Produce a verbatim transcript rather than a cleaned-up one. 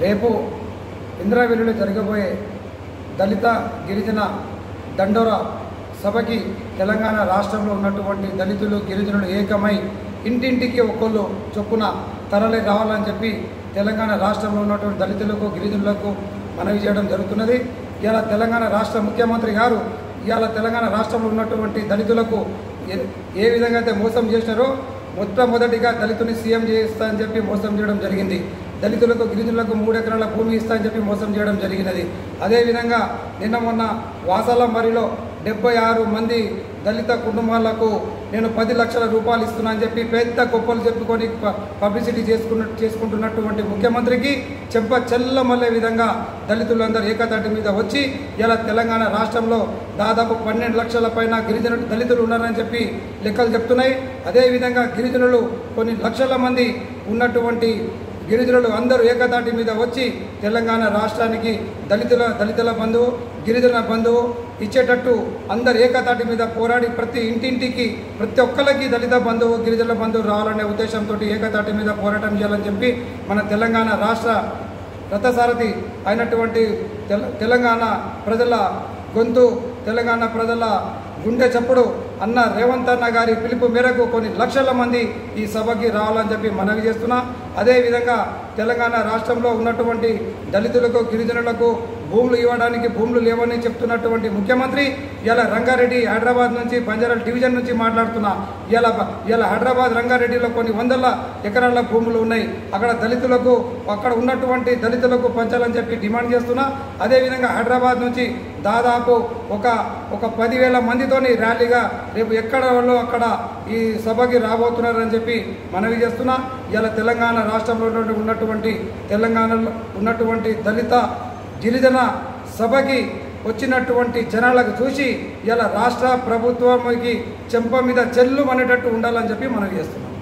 రేపు ఇంద్రవెల్లిలో జరగబోయే దళిత గిరిజన దండోరా సభకి తెలంగాణ రాష్ట్రంలో ఉన్నటువంటి దళితులు గిరిజనులు ఏకమై ఇంటింటికి ఒక్కళ్ళు చొప్పున తరలి రావాలని చెప్పి తెలంగాణ రాష్ట్రంలో ఉన్నటువంటి దళితులకు గిరిజనులకు మనవి చేయడం జరుగుతున్నది. ఇవాళ తెలంగాణ రాష్ట్ర ముఖ్యమంత్రి గారు ఇవాళ తెలంగాణ రాష్ట్రంలో ఉన్నటువంటి దళితులకు ఏ విధంగా అయితే మోసం చేసినారో మొట్టమొదటిగా దళితుని సీఎం చేస్తా అని చెప్పి మోసం చేయడం జరిగింది. దళితులకు గిరిజనులకు మూడు ఎకరాల భూమి ఇస్తా అని చెప్పి మోసం చేయడం జరిగినది. అదేవిధంగా నిన్న మొన్న వాసాల మరిలో డెబ్బై ఆరు మంది దళిత కుటుంబాలకు నేను పది లక్షల రూపాయలు ఇస్తున్నా అని చెప్పి పెద్ద గొప్పలు చెప్పుకొని పబ్లిసిటీ చేసుకున్న చేసుకుంటున్నటువంటి ముఖ్యమంత్రికి చెంప చెల్లమల్లే విధంగా దళితులందరూ ఏకతాటి మీద వచ్చి ఇలా తెలంగాణ రాష్ట్రంలో దాదాపు పన్నెండు లక్షల పైన గిరిజనులు దళితులు ఉన్నారని చెప్పి లెక్కలు చెప్తున్నాయి. అదేవిధంగా గిరిజనులు కొన్ని లక్షల మంది ఉన్నటువంటి గిరిజనులు అందరూ ఏకతాటి మీద వచ్చి తెలంగాణ రాష్ట్రానికి దళితుల దళితుల బంధువు గిరిజన బంధువు ఇచ్చేటట్టు అందరు ఏకతాటి మీద పోరాడి ప్రతి ఇంటింటికి ప్రతి ఒక్కరికి దళిత బంధువు గిరిజనుల బంధువు రావాలనే ఉద్దేశంతో ఏకతాటి మీద పోరాటం చేయాలని చెప్పి మన తెలంగాణ రాష్ట్ర రథసారథి అయినటువంటి తెలంగాణ ప్రజల గొంతు తెలంగాణ ప్రజల గుండె చప్పుడు అన్న రేవంత్ అన్న గారి పిలుపు మేరకు కొన్ని లక్షల మంది ఈ సభకి రావాలని చెప్పి మనవి చేస్తున్నా. అదేవిధంగా తెలంగాణ రాష్ట్రంలో ఉన్నటువంటి దళితులకు గిరిజనులకు భూములు ఇవ్వడానికి భూములు లేవని చెప్తున్నటువంటి ముఖ్యమంత్రి ఇలా రంగారెడ్డి హైదరాబాద్ నుంచి బంజారాల డివిజన్ నుంచి మాట్లాడుతున్నా. ఇలా ఇలా హైదరాబాద్ రంగారెడ్డిలో కొన్ని వందల ఎకరాల భూములు ఉన్నాయి. అక్కడ దళితులకు అక్కడ ఉన్నటువంటి దళితులకు పంచాలని చెప్పి డిమాండ్ చేస్తున్నా. అదేవిధంగా హైదరాబాద్ నుంచి దాదాపు ఒక ఒక పదివేల మందితోని ర్యాలీగా రేపు ఎక్కడ వాళ్ళు అక్కడ ఈ సభకి రాబోతున్నారని చెప్పి మనవి చేస్తున్నా. ఇలా తెలంగాణ రాష్ట్రంలో ఉన్నటువంటి తెలంగాణలో ఉన్నటువంటి దళిత గిరిజన సభకి వచ్చినటువంటి జనాలకు చూసి ఇలా రాష్ట్ర ప్రభుత్వానికి చెంప మీద చెల్లు అనేటట్టు ఉండాలని చెప్పి మనవి చేస్తున్నాం.